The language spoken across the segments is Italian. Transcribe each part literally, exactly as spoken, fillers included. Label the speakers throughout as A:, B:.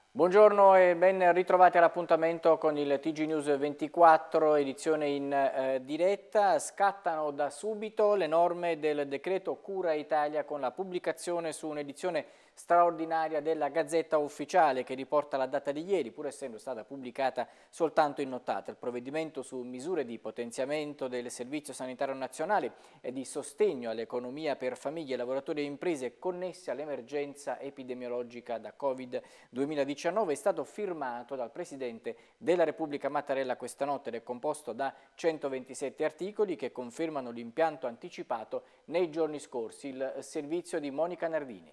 A: Buongiorno e ben ritrovati all'appuntamento con il T G News ventiquattro, edizione in eh, diretta. Scattano da subito le norme del decreto Cura Italia con la pubblicazione su un'edizione straordinaria della Gazzetta Ufficiale che riporta la data di ieri, pur essendo stata pubblicata soltanto in nottata. Il provvedimento su misure di potenziamento del Servizio Sanitario Nazionale e di sostegno all'economia per famiglie, lavoratori e imprese connessi all'emergenza epidemiologica da Covid duemiladiciannove è stato firmato dal Presidente della Repubblica Mattarella questa notte ed è composto da centoventisette articoli che confermano l'impianto anticipato nei giorni scorsi. Il servizio di Monica Nardini.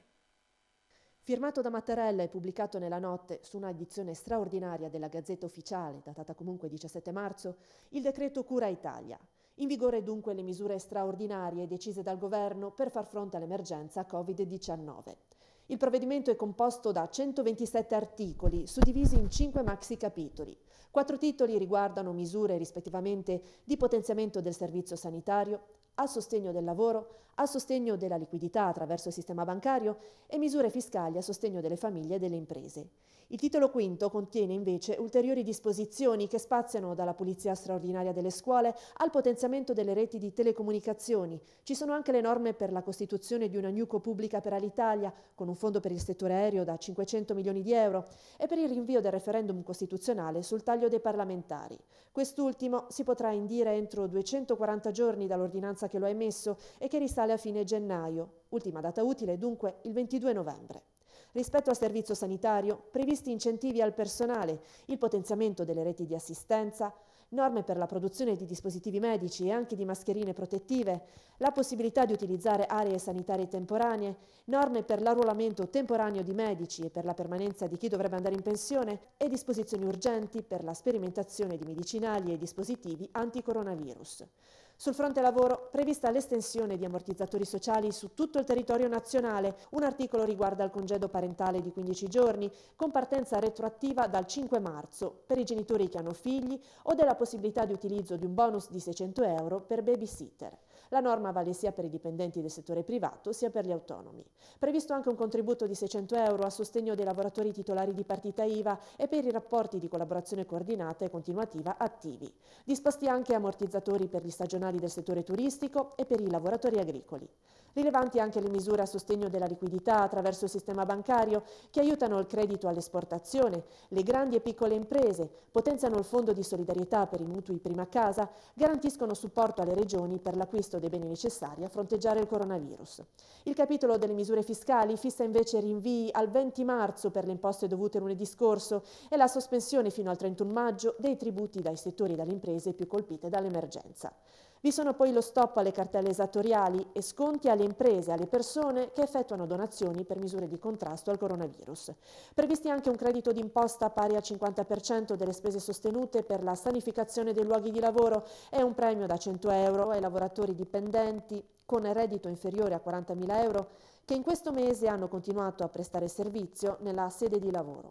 B: Firmato da Mattarella e pubblicato nella notte su una edizione straordinaria della Gazzetta Ufficiale, datata comunque diciassette marzo, il decreto Cura Italia. In vigore dunque le misure straordinarie decise dal governo per far fronte all'emergenza Covid diciannove. Il provvedimento è composto da centoventisette articoli, suddivisi in cinque maxi capitoli. Quattro titoli riguardano misure rispettivamente di potenziamento del servizio sanitario, a sostegno del lavoro, a sostegno della liquidità attraverso il sistema bancario e misure fiscali a sostegno delle famiglie e delle imprese. Il titolo quinto contiene invece ulteriori disposizioni che spaziano dalla pulizia straordinaria delle scuole al potenziamento delle reti di telecomunicazioni. Ci sono anche le norme per la costituzione di una newco pubblica per Alitalia, con un fondo per il settore aereo da cinquecento milioni di euro, e per il rinvio del referendum costituzionale sul taglio dei parlamentari. Quest'ultimo si potrà indire entro duecentoquaranta giorni dall'ordinanza che lo ha emesso e che risale a fine gennaio. Ultima data utile dunque il ventidue novembre. Rispetto al servizio sanitario, previsti incentivi al personale, il potenziamento delle reti di assistenza, norme per la produzione di dispositivi medici e anche di mascherine protettive, la possibilità di utilizzare aree sanitarie temporanee, norme per l'arruolamento temporaneo di medici e per la permanenza di chi dovrebbe andare in pensione e disposizioni urgenti per la sperimentazione di medicinali e dispositivi anticoronavirus. Sul fronte lavoro, prevista l'estensione di ammortizzatori sociali su tutto il territorio nazionale. Un articolo riguarda il congedo parentale di quindici giorni, con partenza retroattiva dal cinque marzo, per i genitori che hanno figli, o della possibilità di utilizzo di un bonus di seicento euro per babysitter. La norma vale sia per i dipendenti del settore privato sia per gli autonomi. Previsto anche un contributo di seicento euro a sostegno dei lavoratori titolari di partita I V A e per i rapporti di collaborazione coordinata e continuativa attivi. Disposti anche ammortizzatori per gli stagionali del settore turistico e per i lavoratori agricoli. Rilevanti anche le misure a sostegno della liquidità attraverso il sistema bancario che aiutano il credito all'esportazione, le grandi e piccole imprese, potenziano il fondo di solidarietà per i mutui prima casa, garantiscono supporto alle regioni per l'acquisto dei beni necessari a fronteggiare il coronavirus. Il capitolo delle misure fiscali fissa invece rinvii al venti marzo per le imposte dovute lunedì scorso e la sospensione fino al trentuno maggio dei tributi dai settori e dalle imprese più colpite dall'emergenza. Vi sono poi lo stop alle cartelle esattoriali e sconti alle imprese e alle persone che effettuano donazioni per misure di contrasto al coronavirus. Previsti anche un credito d'imposta pari al cinquanta per cento delle spese sostenute per la sanificazione dei luoghi di lavoro e un premio da cento euro ai lavoratori dipendenti con reddito inferiore a quarantamila euro che in questo mese hanno continuato a prestare servizio nella sede di lavoro.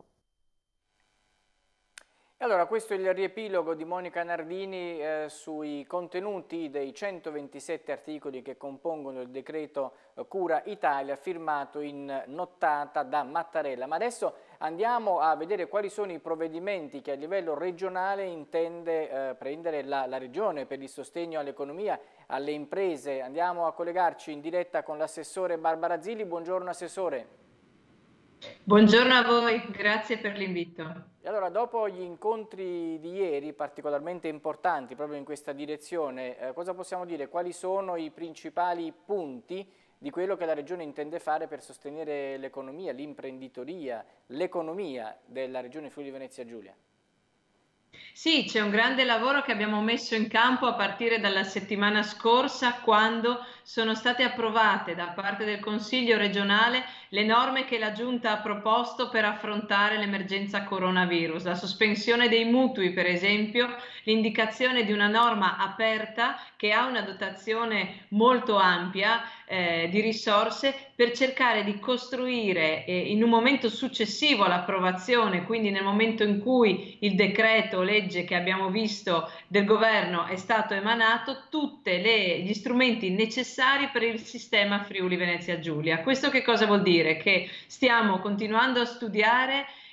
A: E allora questo è il riepilogo di Monica Nardini eh, sui contenuti dei centoventisette articoli che compongono il decreto eh, Cura Italia firmato in nottata da Mattarella. Ma adesso andiamo a vedere quali sono i provvedimenti che a livello regionale intende eh, prendere la, la Regione per il sostegno all'economia, alle imprese. Andiamo a collegarci in diretta con l'assessore Barbara Zilli. Buongiorno Assessore.
C: Buongiorno a voi, grazie per l'invito.
A: E allora, dopo gli incontri di ieri, particolarmente importanti proprio in questa direzione, eh, cosa possiamo dire? Quali sono i principali punti di quello che la Regione intende fare per sostenere l'economia, l'imprenditoria, l'economia della Regione Friuli Venezia Giulia?
C: Sì, c'è un grande lavoro che abbiamo messo in campo a partire dalla settimana scorsa, quando sono state approvate da parte del Consiglio regionale le norme che la Giunta ha proposto per affrontare l'emergenza coronavirus, la sospensione dei mutui per esempio, l'indicazione di una norma aperta che ha una dotazione molto ampia eh, di risorse per cercare di costruire eh, in un momento successivo all'approvazione, quindi nel momento in cui il decreto legge che abbiamo visto del governo è stato emanato, tutti gli strumenti necessari per il sistema Friuli Venezia Giulia. Questo che cosa vuol dire? Che stiamo continuando a studiare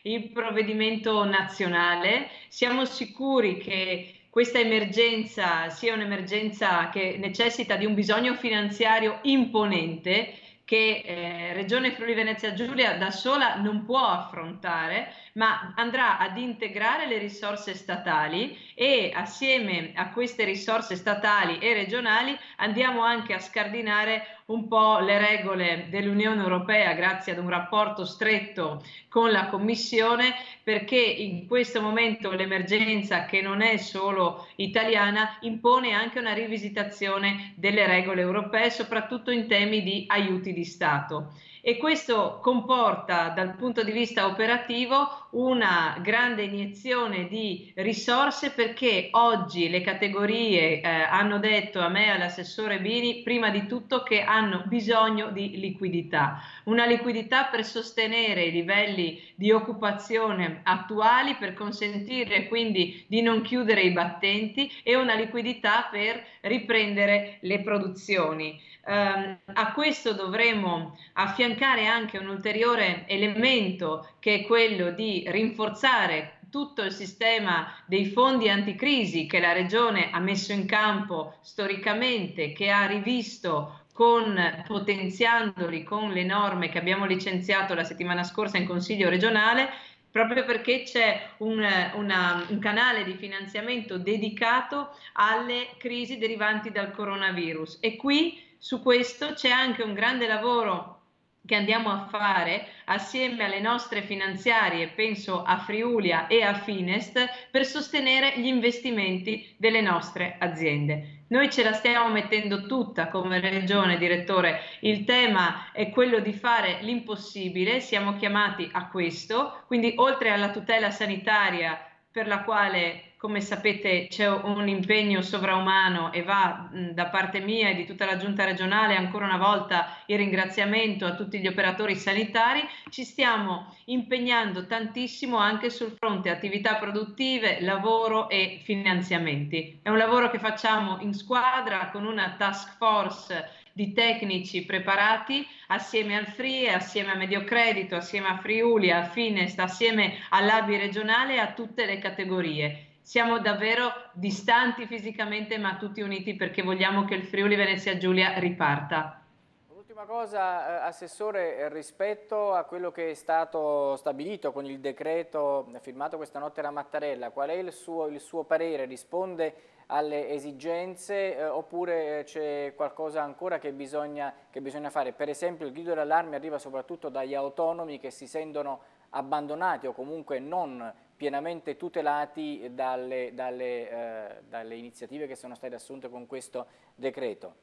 C: il provvedimento nazionale. Siamo sicuri che questa emergenza sia un'emergenza che necessita di un bisogno finanziario imponente che eh, Regione Friuli Venezia Giulia da sola non può affrontare, ma andrà ad integrare le risorse statali e assieme a queste risorse statali e regionali andiamo anche a scardinare un po' le regole dell'Unione Europea grazie ad un rapporto stretto con la Commissione, perché in questo momento l'emergenza, che non è solo italiana, impone anche una rivisitazione delle regole europee, soprattutto in temi di aiuti di Stato. E questo comporta dal punto di vista operativo una grande iniezione di risorse, perché oggi le categorie eh, hanno detto a me e all'assessore Bini prima di tutto che hanno bisogno di liquidità, una liquidità per sostenere i livelli di occupazione attuali, per consentire quindi di non chiudere i battenti, e una liquidità per riprendere le produzioni. Um, a questo dovremo affiancare anche un ulteriore elemento, che è quello di rinforzare tutto il sistema dei fondi anticrisi che la Regione ha messo in campo storicamente, che ha rivisto con, potenziandoli con le norme che abbiamo licenziato la settimana scorsa in Consiglio regionale, proprio perché c'è un, una, un canale di finanziamento dedicato alle crisi derivanti dal coronavirus. E qui su questo c'è anche un grande lavoro che andiamo a fare assieme alle nostre finanziarie, penso a Friulia e a Finest, per sostenere gli investimenti delle nostre aziende. Noi ce la stiamo mettendo tutta come Regione, direttore, il tema è quello di fare l'impossibile, siamo chiamati a questo, quindi oltre alla tutela sanitaria, per la quale, come sapete, c'è un impegno sovraumano, e va mh, da parte mia e di tutta la Giunta regionale ancora una volta il ringraziamento a tutti gli operatori sanitari, ci stiamo impegnando tantissimo anche sul fronte attività produttive, lavoro e finanziamenti. È un lavoro che facciamo in squadra con una task force di tecnici preparati assieme al F R I E, assieme a Mediocredito, assieme a Friuli, a Finest, assieme all'A B I regionale e a tutte le categorie. Siamo davvero distanti fisicamente, ma tutti uniti, perché vogliamo che il Friuli Venezia Giulia riparta.
A: Ultima cosa, Assessore, rispetto a quello che è stato stabilito con il decreto firmato questa notte da Mattarella, qual è il suo, il suo parere? Risponde alle esigenze eh, oppure c'è qualcosa ancora che bisogna, che bisogna fare? Per esempio, il grido d'allarme arriva soprattutto dagli autonomi che si sentono abbandonati o comunque non pienamente tutelati dalle, dalle, eh, dalle iniziative che sono state assunte con questo decreto.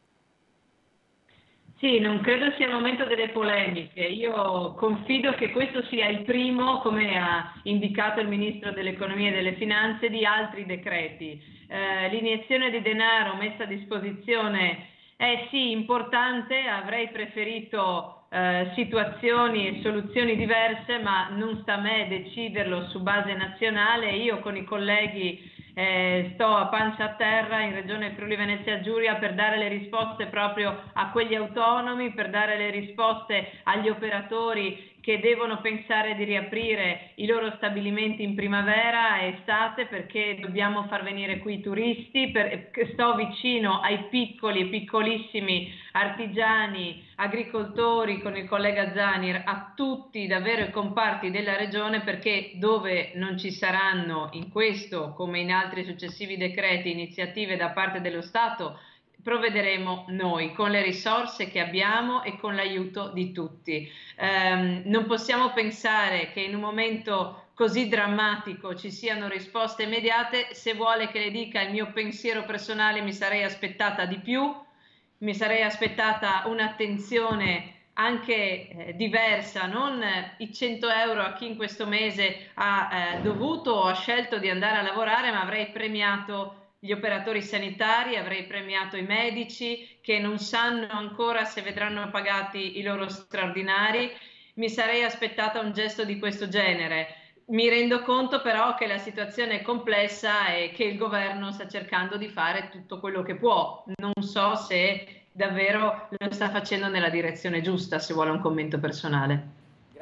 C: Sì, non credo sia il momento delle polemiche. Io confido che questo sia il primo, come ha indicato il Ministro dell'Economia e delle Finanze, di altri decreti. Eh, l'iniezione di denaro messa a disposizione è sì importante, avrei preferito eh, situazioni e soluzioni diverse, ma non sta a me deciderlo su base nazionale. Io con i colleghi Eh, sto a pancia a terra in Regione Friuli Venezia Giulia per dare le risposte proprio a quegli autonomi, per dare le risposte agli operatori che devono pensare di riaprire i loro stabilimenti in primavera e estate, perché dobbiamo far venire qui i turisti. Per, sto vicino ai piccoli e piccolissimi artigiani, agricoltori, con il collega Zanir, a tutti davvero i comparti della regione, perché dove non ci saranno in questo come in altri successivi decreti iniziative da parte dello Stato, provvederemo noi con le risorse che abbiamo e con l'aiuto di tutti. Um, non possiamo pensare che in un momento così drammatico ci siano risposte immediate. Se vuole che le dica il mio pensiero personale, mi sarei aspettata di più, mi sarei aspettata un'attenzione anche eh, diversa, non eh, i cento euro a chi in questo mese ha eh, dovuto o ha scelto di andare a lavorare, ma avrei premiato gli operatori sanitari, avrei premiato i medici che non sanno ancora se vedranno pagati i loro straordinari. Mi sarei aspettata un gesto di questo genere. Mi rendo conto però che la situazione è complessa e che il governo sta cercando di fare tutto quello che può. Non so se davvero lo sta facendo nella direzione giusta, se vuole un commento personale.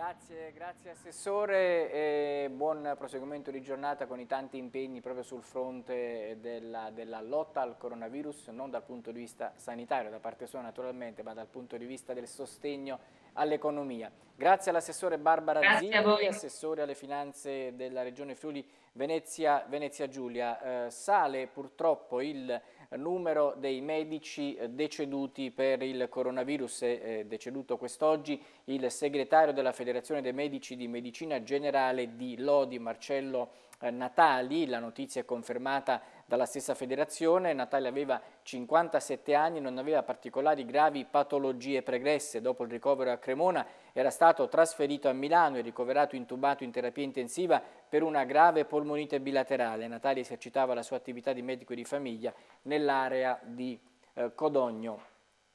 A: Grazie, grazie Assessore e buon proseguimento di giornata con i tanti impegni proprio sul fronte della, della lotta al coronavirus, non dal punto di vista sanitario da parte sua naturalmente, ma dal punto di vista del sostegno all'economia. Grazie all'assessore Barbara
C: Grazie
A: Zilli,
C: a voi.
A: assessore alle finanze della Regione Friuli Venezia, Venezia Giulia. Eh, sale purtroppo il numero dei medici deceduti per il coronavirus. È deceduto quest'oggi il segretario della Federazione dei Medici di Medicina Generale di Lodi, Marcello Natali. La notizia è confermata dalla stessa federazione. Natali aveva cinquantasette anni, non aveva particolari gravi patologie pregresse. Dopo il ricovero a Cremona era stato trasferito a Milano e ricoverato intubato in terapia intensiva per una grave polmonite bilaterale. Natali esercitava la sua attività di medico di famiglia nell'area di eh, Codogno.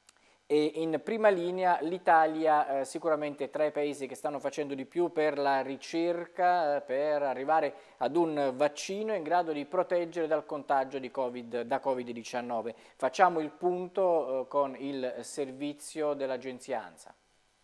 A: E in prima linea l'Italia, eh, sicuramente tra i paesi che stanno facendo di più per la ricerca, eh, per arrivare ad un vaccino in grado di proteggere dal contagio di COVID, da Covid diciannove. Facciamo il punto eh, con il servizio dell'agenzia ANSA.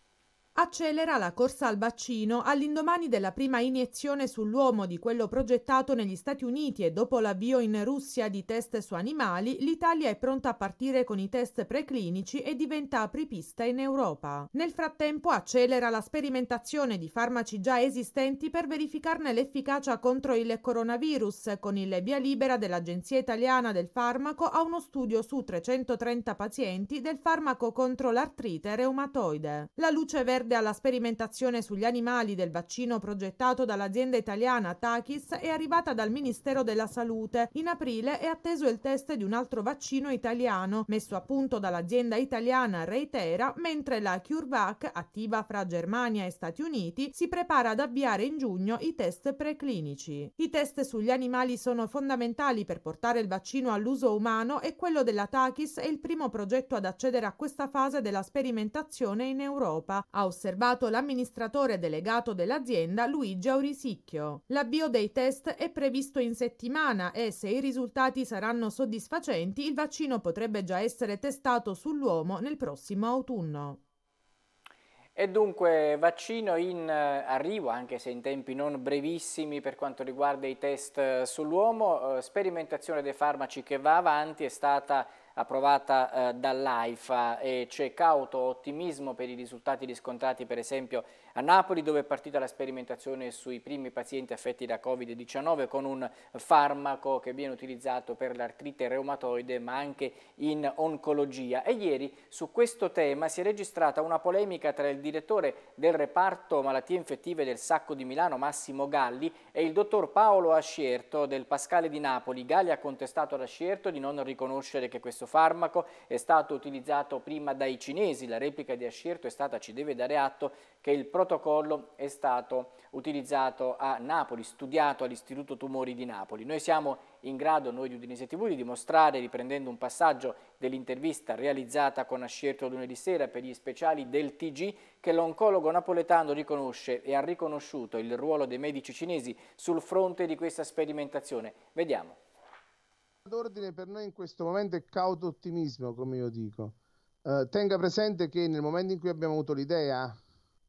D: Accelera la corsa al vaccino all'indomani della prima iniezione sull'uomo di quello progettato negli Stati Uniti e dopo l'avvio in Russia di test su animali, l'Italia è pronta a partire con i test preclinici e diventa apripista in Europa. Nel frattempo accelera la sperimentazione di farmaci già esistenti per verificarne l'efficacia contro il coronavirus, con il via libera dell'Agenzia Italiana del Farmaco a uno studio su trecentotrenta pazienti del farmaco contro l'artrite reumatoide. La luce verde alla sperimentazione sugli animali del vaccino progettato dall'azienda italiana Takis è arrivata dal Ministero della Salute. In aprile è atteso il test di un altro vaccino italiano, messo a punto dall'azienda italiana Reitera, mentre la CureVac, attiva fra Germania e Stati Uniti, si prepara ad avviare in giugno i test preclinici. I test sugli animali sono fondamentali per portare il vaccino all'uso umano e quello della Takis è il primo progetto ad accedere a questa fase della sperimentazione in Europa, ha osservato l'amministratore delegato dell'azienda Luigi Aurisicchio. L'avvio dei test è previsto in settimana e, se i risultati saranno soddisfacenti, il vaccino potrebbe già essere testato sull'uomo nel prossimo autunno.
A: E dunque vaccino in arrivo, anche se in tempi non brevissimi per quanto riguarda i test sull'uomo. Sperimentazione dei farmaci che va avanti, è stata approvata eh, dall'AIFA e c'è cauto ottimismo per i risultati riscontrati per esempio a Napoli, dove è partita la sperimentazione sui primi pazienti affetti da Covid diciannove con un farmaco che viene utilizzato per l'artrite reumatoide ma anche in oncologia. E ieri su questo tema si è registrata una polemica tra il direttore del reparto malattie infettive del Sacco di Milano, Massimo Galli, e il dottor Paolo Ascierto del Pascale di Napoli. Galli ha contestato ad Ascierto di non riconoscere che questo farmaco è stato utilizzato prima dai cinesi. La replica di Ascierto è stata: ci deve dare atto che il protocollo è stato utilizzato a Napoli, studiato all'Istituto Tumori di Napoli. Noi siamo in grado, noi di Udinese tivù, di dimostrare, riprendendo un passaggio dell'intervista realizzata con Ascierto lunedì sera per gli speciali del T G, che l'oncologo napoletano riconosce e ha riconosciuto il ruolo dei medici cinesi sul fronte di questa sperimentazione. Vediamo.
E: L'ordine per noi in questo momento è cauto ottimismo, come io dico. Eh, tenga presente che nel momento in cui abbiamo avuto l'idea,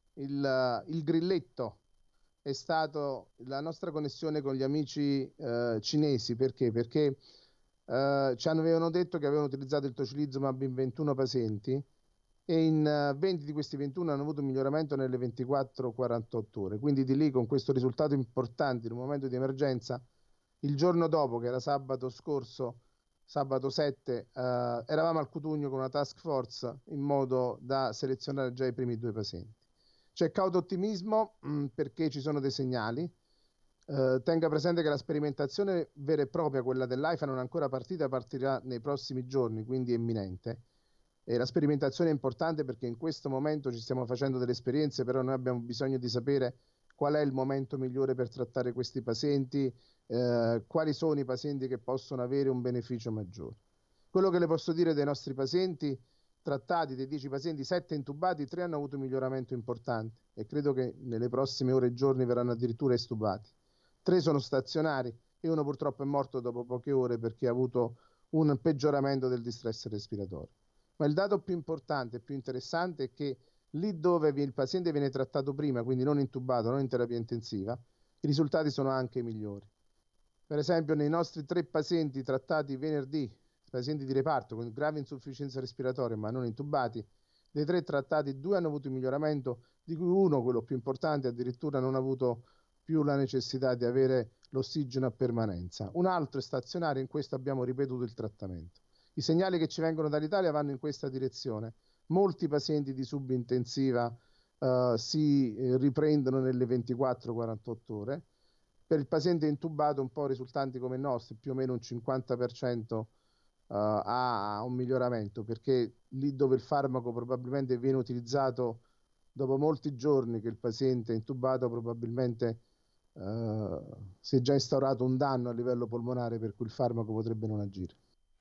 E: il, il grilletto è stato la nostra connessione con gli amici eh, cinesi. Perché? Perché eh, ci avevano detto che avevano utilizzato il tocilizumab in ventuno pazienti e in uh, venti di questi ventuno hanno avuto un miglioramento nelle ventiquattro quarantotto ore. Quindi di lì, con questo risultato importante in un momento di emergenza, il giorno dopo, che era sabato scorso, sabato sette, eh, eravamo al Cutugno con una task force in modo da selezionare già i primi due pazienti. C'è cauto ottimismo mh, perché ci sono dei segnali. Eh, tenga presente che la sperimentazione vera e propria, quella dell'AIFA, non è ancora partita, partirà nei prossimi giorni, quindi è imminente. E la sperimentazione è importante perché in questo momento ci stiamo facendo delle esperienze, però noi abbiamo bisogno di sapere qual è il momento migliore per trattare questi pazienti, eh, quali sono i pazienti che possono avere un beneficio maggiore. Quello che le posso dire dei nostri pazienti trattati, dei dieci pazienti, sette intubati, tre hanno avuto un miglioramento importante e credo che nelle prossime ore e giorni verranno addirittura estubati. Tre sono stazionari e uno purtroppo è morto dopo poche ore perché ha avuto un peggioramento del distress respiratorio. Ma il dato più importante e più interessante è che Lì dove il paziente viene trattato prima, quindi non intubato, non in terapia intensiva, i risultati sono anche migliori. Per esempio, nei nostri tre pazienti trattati venerdì, pazienti di reparto con grave insufficienza respiratoria ma non intubati, dei tre trattati due hanno avuto un miglioramento, di cui uno, quello più importante, addirittura non ha avuto più la necessità di avere l'ossigeno a permanenza. Un altro è stazionario, in questo abbiamo ripetuto il trattamento. I segnali che ci vengono dall'Italia vanno in questa direzione. Molti pazienti di subintensiva uh, si eh, riprendono nelle ventiquattro quarantotto ore. Per il paziente intubato, un po' risultanti come i nostri, più o meno un cinquanta per cento uh, ha un miglioramento, perché lì dove il farmaco probabilmente viene utilizzato dopo molti giorni che il paziente è intubato, probabilmente uh, si è già instaurato un danno a livello polmonare per cui il farmaco potrebbe non agire.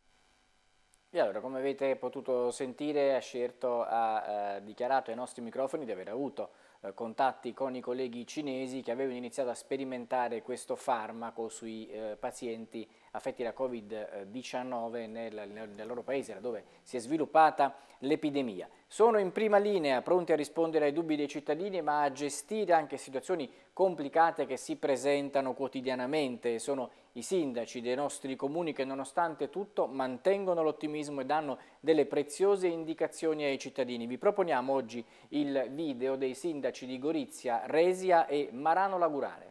A: E allora, come avete potuto sentire, Ascerto ha eh, dichiarato ai nostri microfoni di aver avuto eh, contatti con i colleghi cinesi che avevano iniziato a sperimentare questo farmaco sui eh, pazienti affetti da Covid diciannove nel, nel, nel loro paese, da dove si è sviluppata l'epidemia. Sono in prima linea, pronti a rispondere ai dubbi dei cittadini, ma a gestire anche situazioni complicate che si presentano quotidianamente. Sono i sindaci dei nostri comuni che nonostante tutto mantengono l'ottimismo e danno delle preziose indicazioni ai cittadini. Vi proponiamo oggi il video dei sindaci di Gorizia, Resia e Marano Lagurare.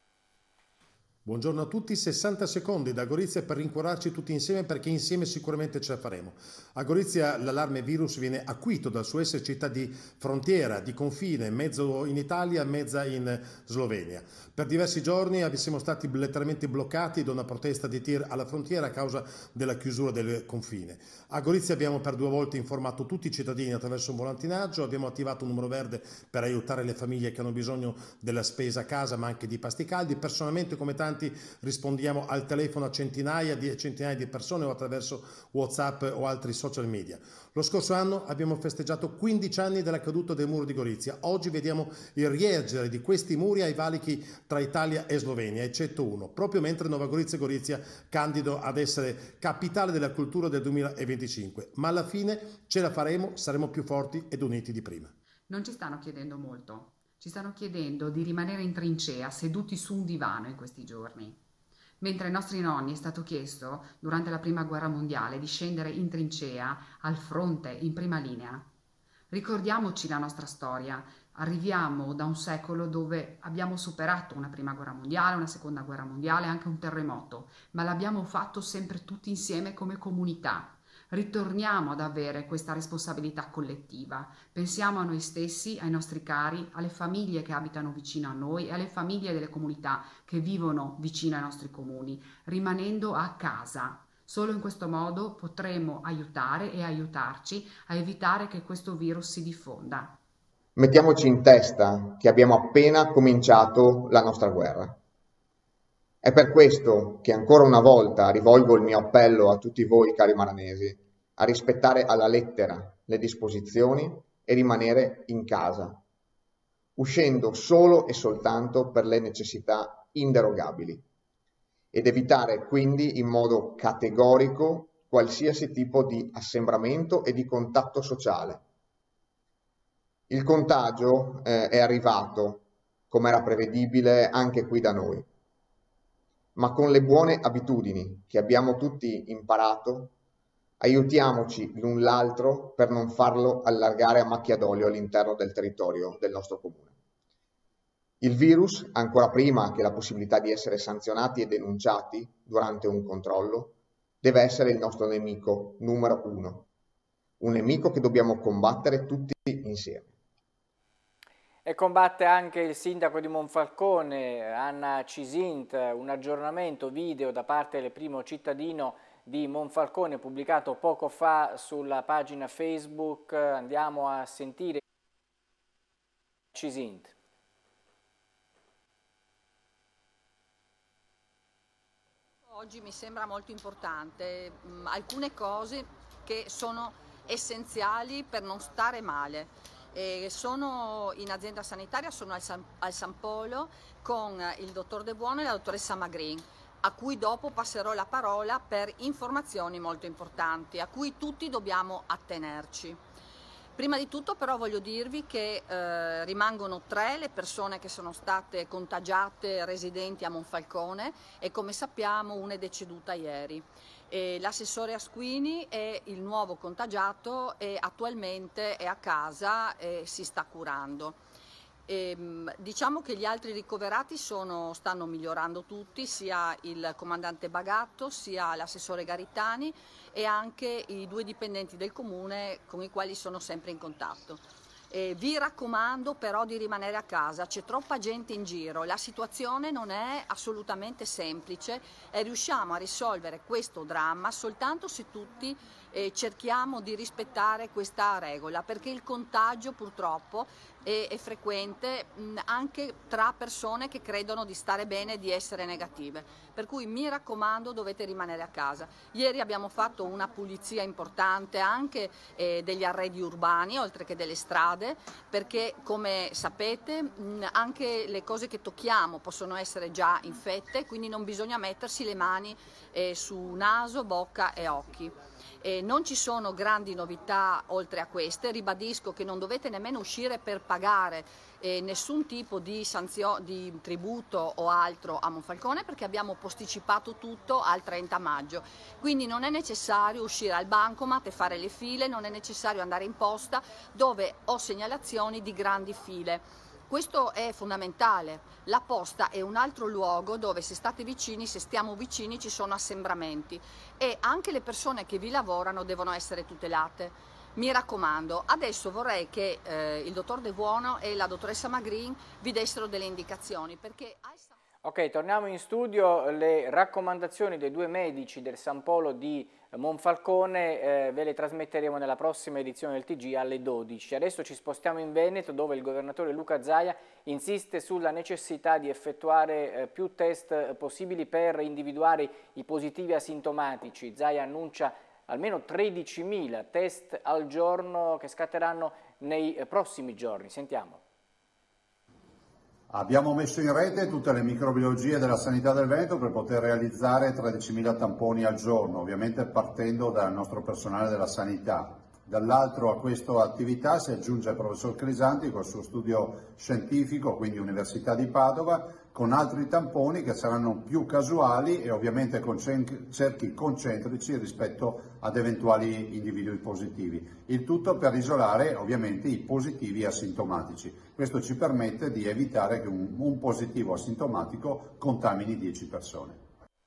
F: Buongiorno a tutti, sessanta secondi da Gorizia per rincuorarci tutti insieme, perché insieme sicuramente ce la faremo. A Gorizia l'allarme virus viene acuito dal suo essere città di frontiera, di confine, mezzo in Italia, mezza in Slovenia. Per diversi giorni siamo stati letteralmente bloccati da una protesta di tir alla frontiera a causa della chiusura del confine. A Gorizia abbiamo per due volte informato tutti i cittadini attraverso un volantinaggio, abbiamo attivato un numero verde per aiutare le famiglie che hanno bisogno della spesa a casa ma anche di pasti caldi. Personalmente, come tanti, rispondiamo al telefono a centinaia di, centinaia di persone o attraverso WhatsApp o altri social media. Lo scorso anno abbiamo festeggiato quindici anni della caduta del muro di Gorizia. Oggi vediamo il riemergere di questi muri ai valichi tra Italia e Slovenia, eccetto uno, proprio mentre Nova Gorizia e Gorizia candido ad essere capitale della cultura del duemilaventicinque. Ma alla fine ce la faremo, saremo più forti ed uniti di prima.
G: Non ci stanno chiedendo molto. Ci stanno chiedendo di rimanere in trincea, seduti su un divano in questi giorni. Mentre ai nostri nonni è stato chiesto, durante la Prima Guerra Mondiale, di scendere in trincea, al fronte, in prima linea. Ricordiamoci la nostra storia. Arriviamo da un secolo dove abbiamo superato una Prima Guerra Mondiale, una Seconda Guerra Mondiale, anche un terremoto, ma l'abbiamo fatto sempre tutti insieme come comunità. Ritorniamo ad avere questa responsabilità collettiva, pensiamo a noi stessi, ai nostri cari, alle famiglie che abitano vicino a noi e alle famiglie delle comunità che vivono vicino ai nostri comuni, rimanendo a casa. Solo in questo modo potremo aiutare e aiutarci a evitare che questo virus si diffonda.
H: Mettiamoci in testa che abbiamo appena cominciato la nostra guerra. È per questo che ancora una volta rivolgo il mio appello a tutti voi, cari maranesi, a rispettare alla lettera le disposizioni e rimanere in casa, uscendo solo e soltanto per le necessità inderogabili, ed evitare quindi in modo categorico qualsiasi tipo di assembramento e di contatto sociale. Il contagio eh, è arrivato, come era prevedibile, anche qui da noi. Ma con le buone abitudini che abbiamo tutti imparato, aiutiamoci l'un l'altro per non farlo allargare a macchia d'olio all'interno del territorio del nostro comune. Il virus, ancora prima che la possibilità di essere sanzionati e denunciati durante un controllo, deve essere il nostro nemico numero uno. Un nemico che dobbiamo combattere tutti insieme.
A: E combatte anche il sindaco di Monfalcone, Anna Cisint, un aggiornamento video da parte del primo cittadino di Monfalcone pubblicato poco fa sulla pagina Facebook. Andiamo a sentire Cisint.
I: Oggi mi sembra molto importante, mh, alcune cose che sono essenziali per non stare male. E sono in azienda sanitaria, sono al San, al San Polo con il dottor De Buono e la dottoressa Magrin, a cui dopo passerò la parola per informazioni molto importanti, a cui tutti dobbiamo attenerci. Prima di tutto però voglio dirvi che eh, rimangono tre le persone che sono state contagiate residenti a Monfalcone e come sappiamo una è deceduta ieri. L'assessore Asquini è il nuovo contagiato e attualmente è a casa e si sta curando. E, diciamo che gli altri ricoverati sono, stanno migliorando tutti, sia il comandante Bagatto sia l'assessore Garitani e anche i due dipendenti del comune con i quali sono sempre in contatto. E vi raccomando però di rimanere a casa, c'è troppa gente in giro, la situazione non è assolutamente semplice e riusciamo a risolvere questo dramma soltanto se tutti eh, cerchiamo di rispettare questa regola, perché il contagio purtroppo è, è frequente mh, anche tra persone che credono di stare bene e di essere negative, per cui mi raccomando dovete rimanere a casa. Ieri abbiamo fatto una pulizia importante anche eh, degli arredi urbani oltre che delle strade, perché come sapete mh, anche le cose che tocchiamo possono essere già infette, quindi non bisogna mettersi le mani eh, su naso, bocca e occhi. E non ci sono grandi novità oltre a queste, ribadisco che non dovete nemmeno uscire per pagare eh, nessun tipo di, sanzio- di tributo o altro a Monfalcone perché abbiamo posticipato tutto al trenta maggio, quindi non è necessario uscire al bancomat e fare le file, non è necessario andare in posta dove ho segnalazioni di grandi file. Questo è fondamentale, la posta è un altro luogo dove se state vicini, se stiamo vicini ci sono assembramenti e anche le persone che vi lavorano devono essere tutelate. Mi raccomando, adesso vorrei che eh, il dottor De Buono e la dottoressa Magrin vi dessero delle indicazioni perché...
A: Ok, torniamo in studio, le raccomandazioni dei due medici del San Polo di Monfalcone eh, ve le trasmetteremo nella prossima edizione del T G alle dodici. Adesso ci spostiamo in Veneto dove il governatore Luca Zaia insiste sulla necessità di effettuare eh, più test eh, possibili per individuare i positivi asintomatici. Zaia annuncia almeno tredicimila test al giorno che scatteranno nei eh, prossimi giorni. Sentiamo.
J: Abbiamo messo in rete tutte le microbiologie della sanità del Veneto per poter realizzare tredicimila tamponi al giorno, ovviamente partendo dal nostro personale della sanità. Dall'altro a questa attività si aggiunge il professor Crisanti col suo studio scientifico, quindi Università di Padova, con altri tamponi che saranno più casuali e ovviamente con cerchi concentrici rispetto ad eventuali individui positivi. Il tutto per isolare ovviamente i positivi asintomatici. Questo ci permette di evitare che un, un positivo asintomatico contamini dieci persone.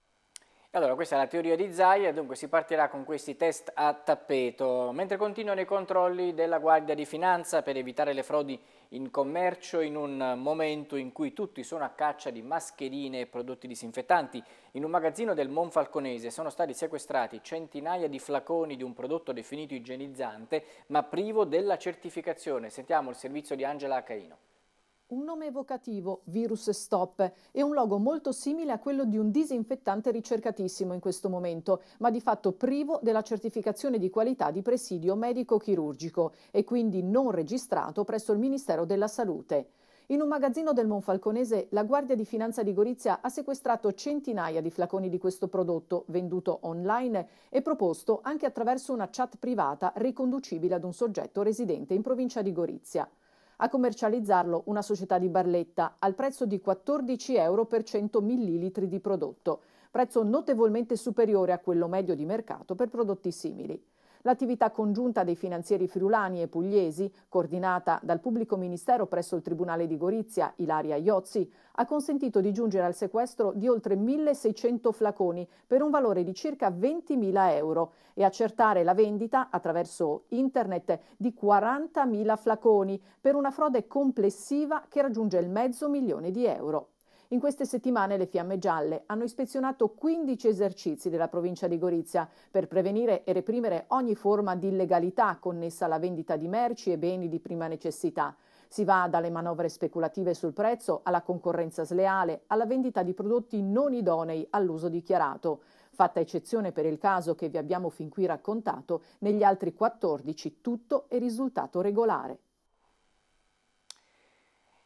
A: Allora, questa è la teoria di Zaia, dunque si partirà con questi test a tappeto, mentre continuano i controlli della Guardia di Finanza per evitare le frodi in commercio in un momento in cui tutti sono a caccia di mascherine e prodotti disinfettanti. In un magazzino del Monfalconese sono stati sequestrati centinaia di flaconi di un prodotto definito igienizzante ma privo della certificazione. Sentiamo il servizio di Angela Acaino.
K: Un nome evocativo, Virus Stop, e un logo molto simile a quello di un disinfettante ricercatissimo in questo momento, ma di fatto privo della certificazione di qualità di presidio medico-chirurgico e quindi non registrato presso il Ministero della Salute. In un magazzino del Monfalconese la Guardia di Finanza di Gorizia ha sequestrato centinaia di flaconi di questo prodotto, venduto online e proposto anche attraverso una chat privata riconducibile ad un soggetto residente in provincia di Gorizia. A commercializzarlo una società di Barletta al prezzo di quattordici euro per cento millilitri di prodotto, prezzo notevolmente superiore a quello medio di mercato per prodotti simili. L'attività congiunta dei finanzieri friulani e pugliesi, coordinata dal pubblico ministero presso il Tribunale di Gorizia, Ilaria Iozzi, ha consentito di giungere al sequestro di oltre milleseicento flaconi per un valore di circa ventimila euro e accertare la vendita attraverso internet di quarantamila flaconi per una frode complessiva che raggiunge il mezzo milione di euro. In queste settimane le Fiamme Gialle hanno ispezionato quindici esercizi della provincia di Gorizia per prevenire e reprimere ogni forma di illegalità connessa alla vendita di merci e beni di prima necessità. Si va dalle manovre speculative sul prezzo alla concorrenza sleale, alla vendita di prodotti non idonei all'uso dichiarato. Fatta eccezione per il caso che vi abbiamo fin qui raccontato, negli altri quattordici tutto è risultato regolare.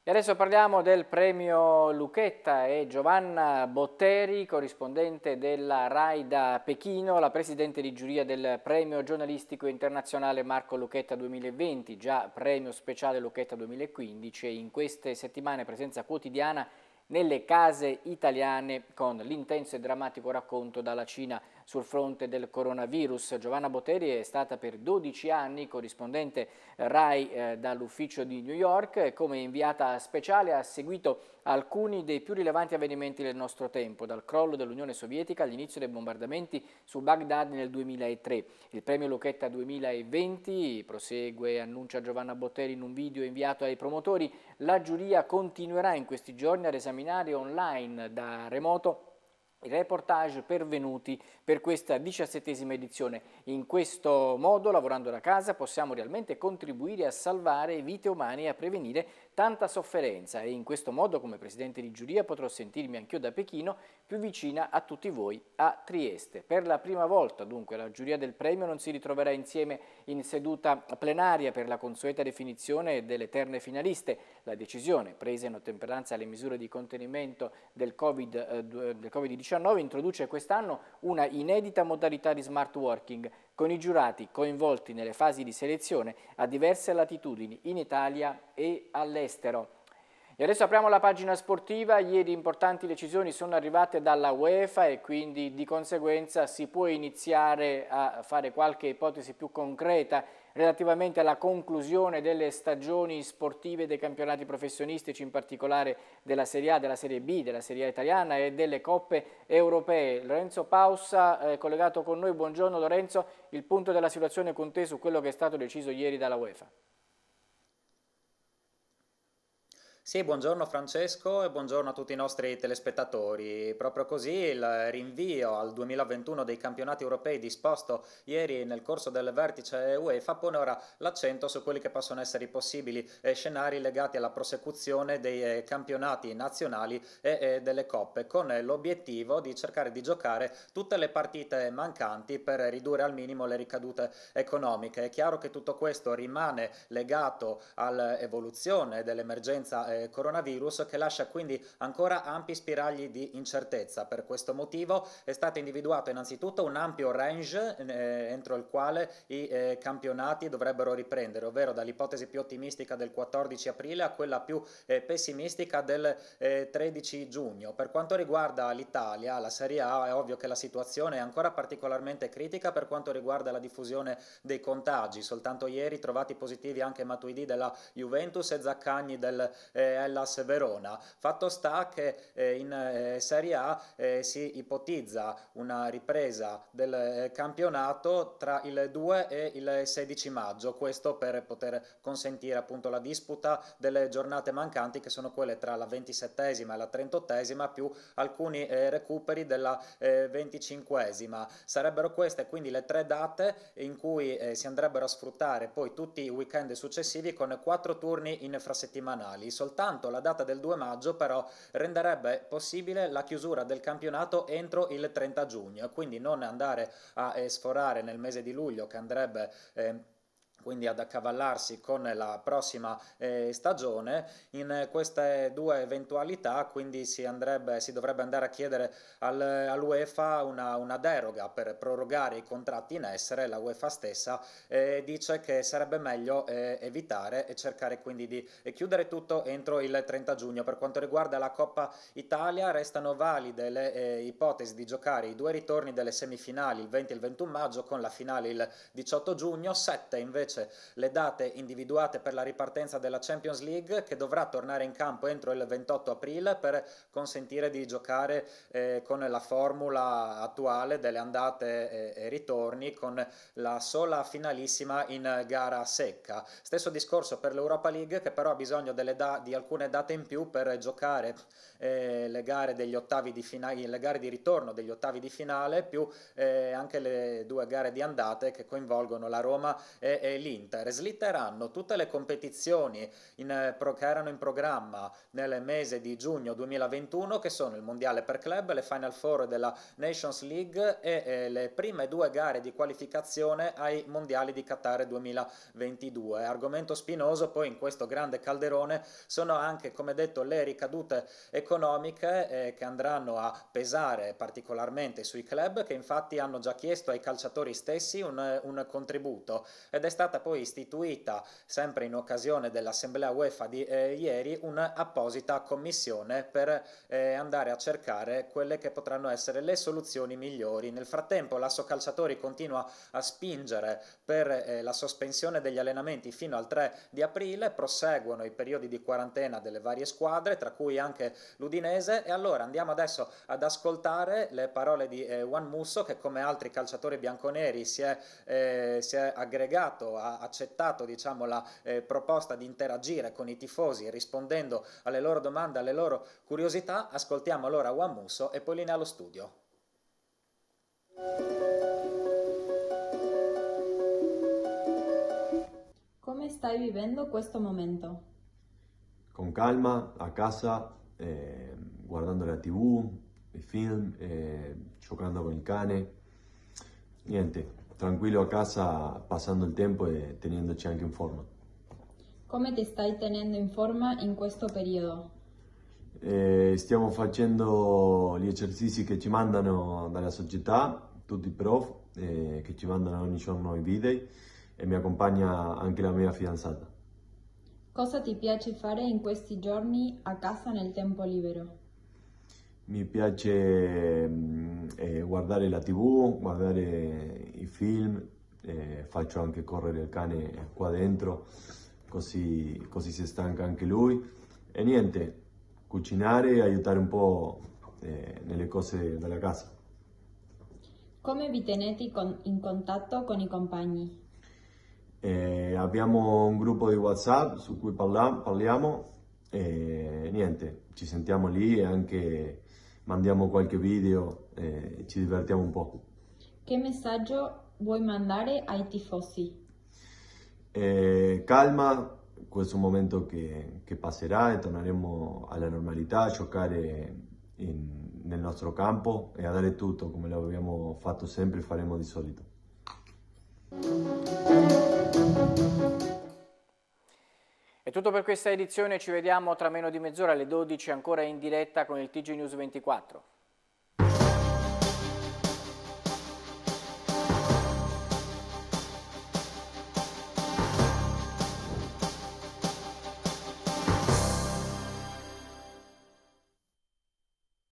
A: E adesso parliamo del premio Lucchetta e Giovanna Botteri, corrispondente della RAI da Pechino, la presidente di giuria del premio giornalistico internazionale Marco Lucchetta duemilaventi, già premio speciale Lucchetta duemilaquindici, e in queste settimane presenza quotidiana nelle case italiane con l'intenso e drammatico racconto dalla Cina sul fronte del coronavirus. Giovanna Botteri è stata per dodici anni corrispondente RAI eh, dall'ufficio di New York e come inviata speciale ha seguito alcuni dei più rilevanti avvenimenti del nostro tempo, dal crollo dell'Unione Sovietica all'inizio dei bombardamenti su Baghdad nel duemilatré. Il premio Lucchetta duemilaventi, prosegue, annuncia Giovanna Botteri in un video inviato ai promotori, la giuria continuerà in questi giorni ad esaminare online da remoto i reportage pervenuti per questa diciassettesima edizione. In questo modo, lavorando da casa, possiamo realmente contribuire a salvare vite umane e a prevenire tanta sofferenza, e in questo modo, come presidente di giuria, potrò sentirmi anch'io da Pechino più vicina a tutti voi a Trieste. Per la prima volta, dunque, la giuria del premio non si ritroverà insieme in seduta plenaria per la consueta definizione delle terne finaliste. La decisione, presa in ottemperanza alle misure di contenimento del Covid diciannove, introduce quest'anno una inedita modalità di smart working, con i giurati coinvolti nelle fasi di selezione a diverse latitudini in Italia e all'estero. E adesso apriamo la pagina sportiva. Ieri importanti decisioni sono arrivate dalla UEFA e quindi di conseguenza si può iniziare a fare qualche ipotesi più concreta relativamente alla conclusione delle stagioni sportive dei campionati professionistici, in particolare della Serie A, della Serie B, della Serie A italiana e delle coppe europee. Lorenzo Pausa è collegato con noi. Buongiorno Lorenzo, il punto della situazione con te su quello che è stato deciso ieri dalla UEFA.
L: Sì, buongiorno Francesco e buongiorno a tutti i nostri telespettatori. Proprio così il rinvio al duemilaventuno dei campionati europei disposto ieri nel corso del vertice UEFA pone ora l'accento su quelli che possono essere i possibili eh, scenari legati alla prosecuzione dei eh, campionati nazionali e eh, delle coppe, con l'obiettivo di cercare di giocare tutte le partite mancanti per ridurre al minimo le ricadute economiche. È chiaro che tutto questo rimane legato all'evoluzione dell'emergenza coronavirus, che lascia quindi ancora ampi spiragli di incertezza. Per questo motivo è stato individuato innanzitutto un ampio range eh, entro il quale i eh, campionati dovrebbero riprendere, ovvero dall'ipotesi più ottimistica del quattordici aprile a quella più eh, pessimistica del eh, tredici giugno. Per quanto riguarda l'Italia, la Serie A, è ovvio che la situazione è ancora particolarmente critica per quanto riguarda la diffusione dei contagi. Soltanto ieri trovati positivi anche Matuidi della Juventus e Zaccagni del eh, Hellas Verona. Fatto sta che eh, in eh, Serie A eh, si ipotizza una ripresa del eh, campionato tra il due e il sedici maggio, questo per poter consentire appunto la disputa delle giornate mancanti, che sono quelle tra la ventisettesima e la trentottesima, più alcuni eh, recuperi della eh, venticinquesima. Sarebbero queste quindi le tre date in cui eh, si andrebbero a sfruttare poi tutti i weekend successivi, con quattro turni infrasettimanali. Soltanto la data del due maggio però renderebbe possibile la chiusura del campionato entro il trenta giugno, quindi non andare a eh, sforare nel mese di luglio, che andrebbe eh, quindi ad accavallarsi con la prossima eh, stagione. In queste due eventualità quindi si, andrebbe, si dovrebbe andare a chiedere al, all'UEFA una, una deroga per prorogare i contratti in essere. La UEFA stessa eh, dice che sarebbe meglio eh, evitare e cercare quindi di eh, chiudere tutto entro il trenta giugno. Per quanto riguarda la Coppa Italia, restano valide le eh, ipotesi di giocare i due ritorni delle semifinali il venti e il ventuno maggio, con la finale il diciotto giugno, sette invece le date individuate per la ripartenza della Champions League, che dovrà tornare in campo entro il ventotto aprile per consentire di giocare eh, con la formula attuale delle andate e, e ritorni, con la sola finalissima in gara secca. Stesso discorso per l'Europa League, che però ha bisogno delle da- di alcune date in più per giocare eh, le gare degli ottavi di finale, le gare di ritorno degli ottavi di finale, più eh, anche le due gare di andate che coinvolgono la Roma e, e l'Inter slitteranno tutte le competizioni in, pro, che erano in programma nel mese di giugno duemilaventuno, che sono il mondiale per club, le Final Four della Nations League e eh, le prime due gare di qualificazione ai mondiali di Qatar duemilaventidue. Argomento spinoso poi in questo grande calderone sono anche, come detto, le ricadute economiche eh, che andranno a pesare particolarmente sui club, che infatti hanno già chiesto ai calciatori stessi un, un contributo, ed è stata poi istituita, sempre in occasione dell'assemblea UEFA di eh, ieri, un'apposita commissione per eh, andare a cercare quelle che potranno essere le soluzioni migliori. Nel frattempo l'Assocalciatori continua a spingere per eh, la sospensione degli allenamenti fino al tre di aprile, proseguono i periodi di quarantena delle varie squadre, tra cui anche l'Udinese, e allora andiamo adesso ad ascoltare le parole di eh, Juan Musso, che come altri calciatori bianconeri si è, eh, si è aggregato, ha accettato diciamo la eh, proposta di interagire con i tifosi rispondendo alle loro domande, alle loro curiosità. Ascoltiamo allora Juan Musso e poi linea allo studio.
M: Come stai vivendo questo momento?
N: Con calma, a casa, eh, guardando la tivù, i film, eh, giocando con il cane. Niente, tranquillo a casa, passando il tempo e tenendoci anche in forma.
M: Come ti stai tenendo in forma in questo periodo?
N: Eh, stiamo facendo gli esercizi che ci mandano dalla società, tutti i prof, eh, che ci mandano ogni giorno i video, e mi accompagna anche la mia fidanzata.
M: Cosa ti piace fare in questi giorni a casa nel tempo libero?
N: Mi piace eh, guardare la tivù, guardare i film, eh, faccio anche correre il cane qua dentro, così, così si stanca anche lui. E niente, cucinare e aiutare un po' eh, nelle cose della casa.
M: Come vi tenete con, in contatto con i compagni?
N: Eh, abbiamo un gruppo di WhatsApp su cui parla, parliamo e niente, ci sentiamo lì e anche mandiamo qualche video e ci divertiamo un po'.
M: Che messaggio vuoi mandare ai tifosi?
N: Eh, calma, questo è un momento che, che passerà e torneremo alla normalità, a giocare in, nel nostro campo e a dare tutto come lo abbiamo fatto sempre e faremo di solito.
A: È tutto per questa edizione, ci vediamo tra meno di mezz'ora alle dodici ancora in diretta con il T G News ventiquattro.